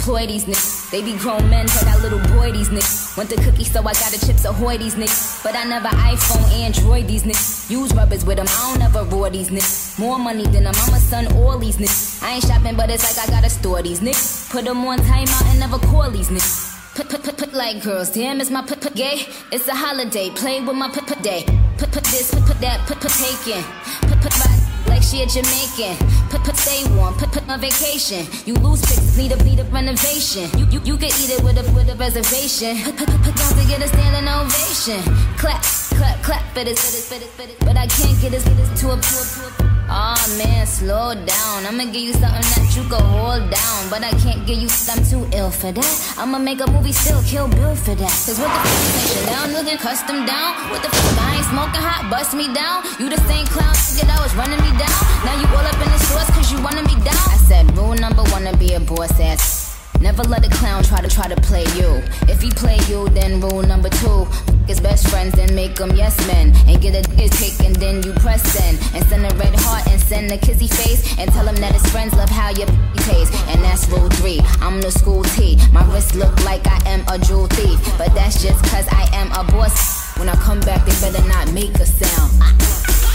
deploy these niggas. They be grown men, but I little boy these niggas. Want the cookie, so I got the chips ahoy these niggas. But I never iPhone, Android these niggas. Use rubbers with them, I don't ever roar these niggas. More money than a mama, son, all these niggas. I ain't shopping, but it's like I gotta store these niggas. Put them on timeout and never call these niggas. Put like girls, damn, it's my gay. It's a holiday, play with my day. Put this, put that, put taken. Put like she a Jamaican. Put stay warm, put on vacation. You lose picks, need a renovation. You can eat it with a reservation. Put down to get a standing ovation. Clap, clap, clap, but I can't get this to a. Aw man, slow down. I'ma give you something that you can hold down. But I can't give you I'm too ill for that. I'ma make a movie, still Kill Bill for that. Cause what the fuck is Chanel looking custom down? What the fuck, I ain't smoking hot, bust me down. You the same clown that was running me down. Now you all up in the source cause you wanted me down. I said rule number one to be a boss ass. Never let a clown try to play you. If he play you, then rule number two, his best friends, then make them yes men. And get a pick and then you press send. And send a red heart and send a kissy face. And tell him that his friends love how you taste. And that's rule 3, I'm the school T. My wrist look like I am a jewel thief. But that's just cause I am a boss. When I come back, they better not make a sound.